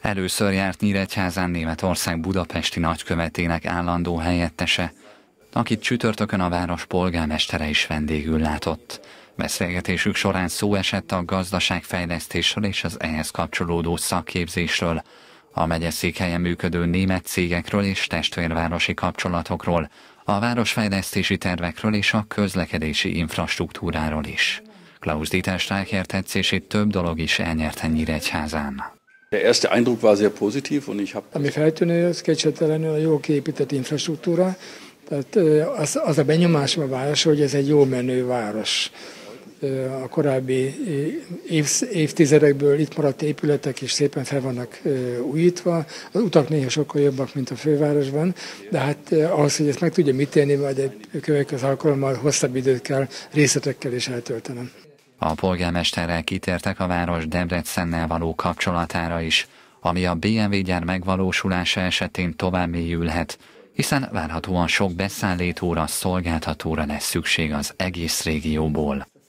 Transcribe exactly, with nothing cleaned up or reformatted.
Először járt Nyíregyházán Németország budapesti nagykövetének állandó helyettese, akit csütörtökön a város polgármestere is vendégül látott. Beszélgetésük során szó esett a gazdaságfejlesztésről és az ehhez kapcsolódó szakképzésről, a megyeszékhelyen működő német cégekről és testvérvárosi kapcsolatokról, a városfejlesztési tervekről és a közlekedési infrastruktúráról is. Klaus Dieter Streicher tetszését több dolog is elnyerte Nyíregyházán. Der erste Eindruck war sehr positiv und ich habe... Ami feltűnő, az kétségtelenül a jó kiépített infrastruktúra. Tehát az, az a benyomásom a város, hogy ez egy jó menő város. A korábbi év, évtizedekből itt maradt épületek is szépen fel vannak újítva. Az utak néha sokkal jobbak, mint a fővárosban, de hát ahhoz, hogy ezt meg tudja mit élni, majd egy következő alkalommal hosszabb időt kell részletekkel is eltöltenem. A polgármesterrel kitértek a város Debrecennel való kapcsolatára is, ami a bé em vé gyár megvalósulása esetén tovább mélyülhet, hiszen várhatóan sok beszállítóra, szolgáltatóra lesz szükség az egész régióból.